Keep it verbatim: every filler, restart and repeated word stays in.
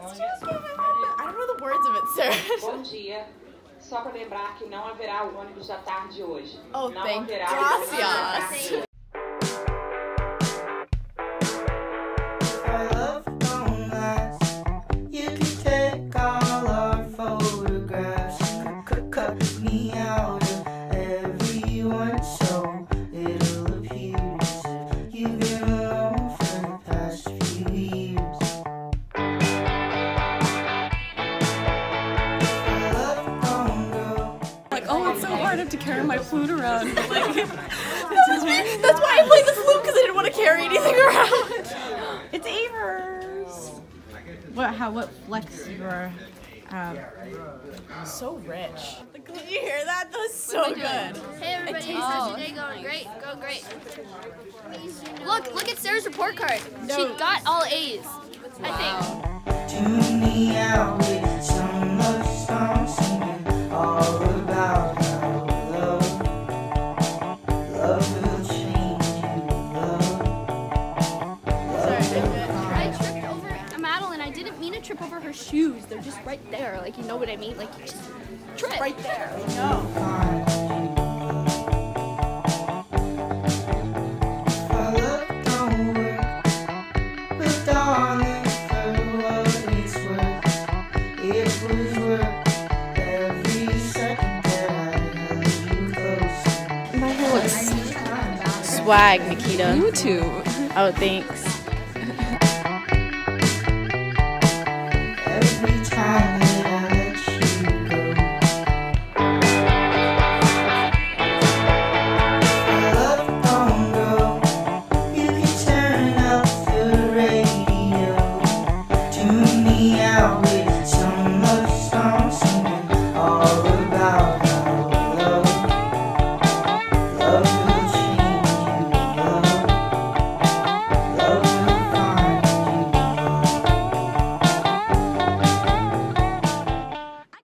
I don't know the words of it, sir. Bom dia. Só para lembrar que não haverá o ônibus da tarde hoje. Oh, não thank haverá gracias. Oh, it's so hard to carry my flute around. But like, that's, that's why I played the flute, because I didn't want to carry anything around. It's Avers. What? How? What flex your? Um, so rich. Did you hear that? That was so good. Hey everybody, how's your day going? Great, going great. Look, look at Sarah's report card. No. She got all A's, I think. Tune me out with some love song singing all about how love, love will change you, love. I tripped over Madeline. I didn't mean to trip over her shoes. They're just right there. Like, you know what I mean? Like, you just trip. Right there. No. My hair looks swag, Nikita. you too. Oh, thanks. Every time that I let you go, I love bongo. You can turn up the radio, tune me out.